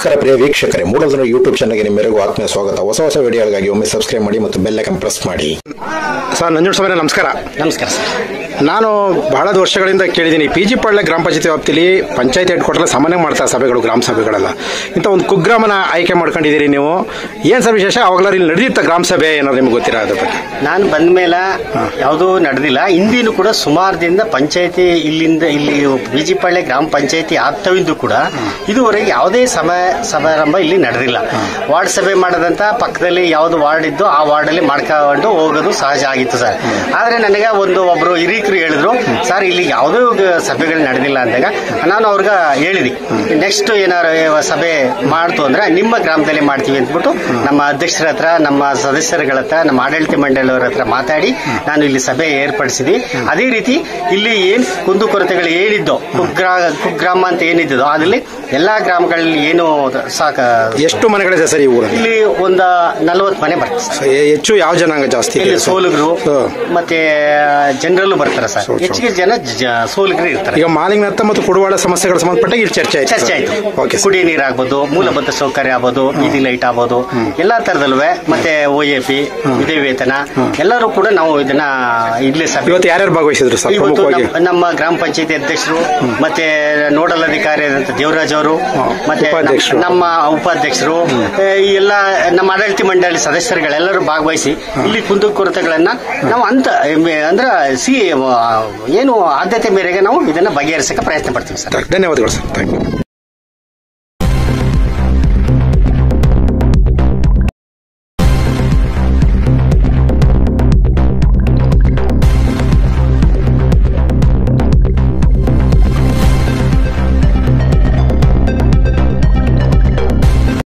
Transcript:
ನಮಸ್ಕಾರ ಪ್ರಿಯ ವೀಕ್ಷಕರೇ, ಮೂಡಲ್ದನು ಯೂಟ್ಯೂಬ್ ಚಾನಲ್ಗೆ ನಿಮ್ಮೆಲ್ಲರಿಗೂ ಆತ್ಮೀಯ ಸ್ವಾಗತ. ಹೊಸ ವಿಡಿಯೋಗಳಿಗಾಗಿ ಒಮ್ಮೆ ಸಬ್ಸ್ಕ್ರೈಬ್ ಮಾಡಿ ಮತ್ತು ಬೆಲ್ ಐಕಾನ್ ಪ್ರೆಸ್ ಮಾಡಿ. ಸರ್ ನಂಜುಂಡಸ್ವಾಮಿ ನಮಸ್ಕಾರ. ನಮಸ್ಕಾರ ಸರ್. ನಾನು ಬಹಳ ವರ್ಷಗಳಿಂದ ಕೇಳಿದ್ದೀನಿ, PG ಪಾಳ್ಯ ಗ್ರಾಮ ಪಂಚಾಯತಿ ವ್ಯಾಪ್ತಿಯಲ್ಲಿ ಪಂಚಾಯತಿ ಹೆಡ್ ಕ್ವಾರ್ಟರ್ ಸಾಮಾನ್ಯ ಮಾಡ್ತಾರೆ ಸಭೆಗಳು, ಗ್ರಾಮ ಸಭೆಗಳೆಲ್ಲ. ಇಂಥ ಒಂದು ಕುಗ್ರಾಮನ ಆಯ್ಕೆ ಮಾಡ್ಕೊಂಡಿದ್ದೀರಿ ನೀವು. ಏನು ಸರ್ ವಿಶೇಷ? ಅವಾಗಲೂ ಇಲ್ಲಿ ನಡೆದಿತ್ತ ಗ್ರಾಮ ಸಭೆ ಏನಾದ್ರು ನಿಮ್ಗೆ ಗೊತ್ತಿರೋ ಅದ್ರ ಬಗ್ಗೆ? ನಾನು ಬಂದ ಮೇಲೆ ಯಾವುದೂ ನಡೆದಿಲ್ಲ. ಹಿಂದಿನೂ ಕೂಡ ಸುಮಾರು ದಿನದ ಪಂಚಾಯತಿ ಇಲ್ಲಿ PG ಪಾಳ್ಯ ಗ್ರಾಮ ಪಂಚಾಯತಿ ಆಗ್ತವಿದ್ದು ಕೂಡ ಇದುವರೆಗೆ ಯಾವುದೇ ಸಮಾರಂಭ ಇಲ್ಲಿ ನಡೆದಿಲ್ಲ. ವಾರ್ಡ್ ಸಭೆ ಮಾಡೋದಂತ ಪಕ್ಕದಲ್ಲಿ ಯಾವ್ದು ವಾರ್ಡ್ ಇದ್ದು ಆ ವಾರ್ಡ್ ಅಲ್ಲಿ ಮಾಡ್ಕೊಂಡು ಹೋಗೋದು ಸಹಜ ಆಗಿತ್ತು ಸರ್. ಆದ್ರೆ ನನಗೆ ಒಬ್ರು ಹಿರಿಕರು ಹೇಳಿದ್ರು, ಸರ್ ಇಲ್ಲಿ ಯಾವುದೋ ಸಭೆಗಳು ನಡೆದಿಲ್ಲ ಅಂದಾಗ ನಾನು ಅವ್ರಿಗೆ ಹೇಳಿದೆ, ನೆಕ್ಸ್ಟ್ ಏನಾರು ಸಭೆ ಮಾಡ್ತು ಅಂದ್ರೆ ನಿಮ್ಮ ಗ್ರಾಮದಲ್ಲಿ ಮಾಡ್ತೀವಿ ಅಂದ್ಬಿಟ್ಟು ನಮ್ಮ ಅಧ್ಯಕ್ಷರ ಹತ್ರ, ನಮ್ಮ ಸದಸ್ಯರುಗಳ ಹತ್ರ, ನಮ್ಮ ಆಡಳಿತ ಮಂಡಳಿಯವರ ಹತ್ರ ಮಾತಾಡಿ ನಾನು ಇಲ್ಲಿ ಸಭೆ ಏರ್ಪಡಿಸಿದ್ವಿ. ಅದೇ ರೀತಿ ಇಲ್ಲಿ ಏನ್ ಕುಂದುಕೊರತೆಗಳು ಏನಿದ್ದೋ, ಕುಗ್ರಾಮ ಅಂತ ಏನಿದ್ದೋ ಅದಲ್ಲಿ ಎಲ್ಲಾ ಗ್ರಾಮಗಳಲ್ಲಿ ಏನು ಎಷ್ಟು ಮನೆಗಳಿದೆ ಸರ್ ಈ ಊರಲ್ಲಿ? ಇಲ್ಲಿ ಒಂದು 40 ಮನೆ ಬರ್ತದೆ. ಹೆಚ್ಚು ಯಾವ ಜನಾಂಗ ಜಾಸ್ತಿ? ಇಲ್ಲಿ ಸೋಲುಗರು ಮತ್ತೆ ಜನರಲ್ಲೂ ಬರ್ತಾರೆ ಸರ್. ಹೆಚ್ಚಿಗೆ ಜನ ಸೋಲುಗರು ಇರ್ತಾರೆ. ಈಗ ಮಾಲಿನ್ಯ ಮತ್ತು ಕುಡಿವಾಡ ಸಮಸ್ಯೆಗಳ ಸಂಬಂಧಪಟ್ಟ ಇಲ್ಲಿ ಚರ್ಚೆ ಆಯ್ತು. ಕುಡಿಯ ನೀರು ಆಗ್ಬೋದು, ಮೂಲಭೂತ ಸೌಕರ್ಯ ಆಗ್ಬೋದು, ಬೀದಿ ಲೈಟ್ ಆಗ್ಬೋದು, ಎಲ್ಲಾ ತರದಲ್ಲೂ ಮತ್ತೆ OAP, ವಿಧಿ ವೇತನ ಎಲ್ಲರೂ ಕೂಡ ನಾವು ಇದನ್ನ ಇಡ್ಲಿ ಸಭೆ. ಇವತ್ತು ಯಾರ್ಯಾರು ಭಾಗವಹಿಸಿದ್ರು ಸರ್? ಇವತ್ತು ನಮ್ಮ ಗ್ರಾಮ ಪಂಚಾಯತಿ ಅಧ್ಯಕ್ಷರು, ಮತ್ತೆ ನೋಡಲ್ ಅಧಿಕಾರಿ ದೇವರಾಜ್ ಅವರು, ಮತ್ತೆ ನಮ್ಮ ಉಪಾಧ್ಯಕ್ಷರು, ಎಲ್ಲ ನಮ್ಮ ಆಡಳಿತ ಮಂಡಳಿ ಸದಸ್ಯರುಗಳೆಲ್ಲರೂ ಭಾಗವಹಿಸಿ ಇಲ್ಲಿ ಕುಂದುಕೊರತೆಗಳನ್ನ ನಾವು ಅಂದ್ರೆ ಏನು ಆದ್ಯತೆ ಮೇರೆಗೆ ನಾವು ಇದನ್ನ ಬಗೆಹರಿಸಕ್ಕೆ ಪ್ರಯತ್ನ ಪಡ್ತೀವಿ ಸರ್. ಧನ್ಯವಾದಗಳು ಸರ್. Thank you.